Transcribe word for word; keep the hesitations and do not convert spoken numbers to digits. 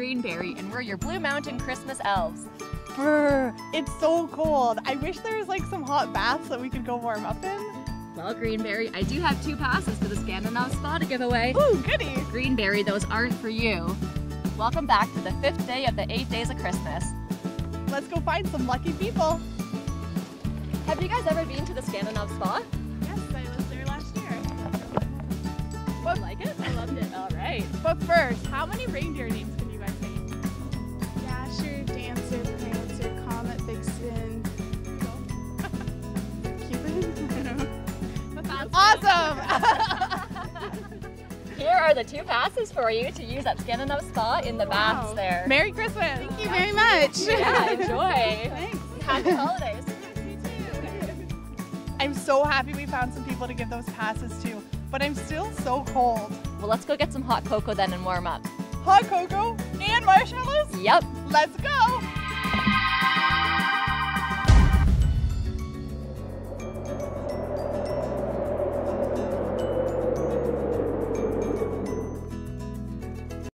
and Greenberry, and we're your Blue Mountain Christmas Elves. Brr, it's so cold. I wish there was like some hot baths that we could go warm up in. Well, Greenberry, I do have two passes to the Scandinave Spa to give away. Ooh, goody. Greenberry, those aren't for you. Welcome back to the fifth day of the eight days of Christmas. Let's go find some lucky people. Have you guys ever been to the Scandinave Spa? Yes, I was there last year. What, like it? I loved it. All right. But first, how many reindeer names can you guys name? Dasher, Dancer, Prancer, Comet, Vixen, Cupid. Awesome! Here are the two passes for you to use at Scandinave Spa in the baths Wow. there. Merry Christmas! Thank you very much. Yeah, enjoy. Thanks. Happy holidays. I'm so happy we found some people to give those passes to, but I'm still so cold. Well, let's go get some hot cocoa then and warm up. Hot cocoa and marshmallows? Yep. Let's go!